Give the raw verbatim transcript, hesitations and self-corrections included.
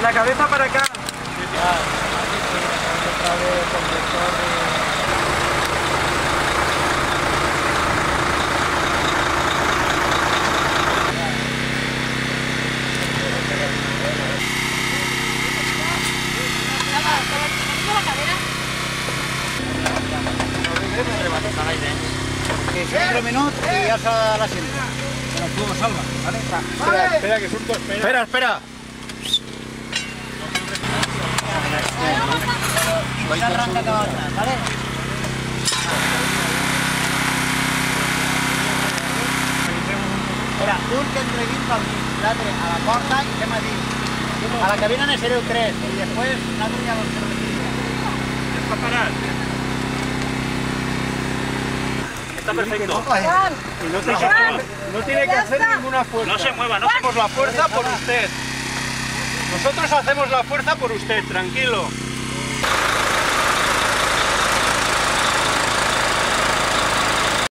la cabeza para acá. Que cinco minutos y ya se la sienta. Se nos pudo salvar, ¿vale? Espera, espera, que surto, espera. Espera, espera. Vais a arrancar cada una, ¿vale? Espera, un que entre dins al mig, l'altre a la porta i fem a dins. A la cabina ne sereu tres i després l'altre ja l'on serveix. Está parado. Está perfecto. Y no tiene, que, no tiene que hacer ninguna fuerza. No se mueva, no se hacemos la fuerza por usted. Nosotros hacemos la fuerza por usted, tranquilo.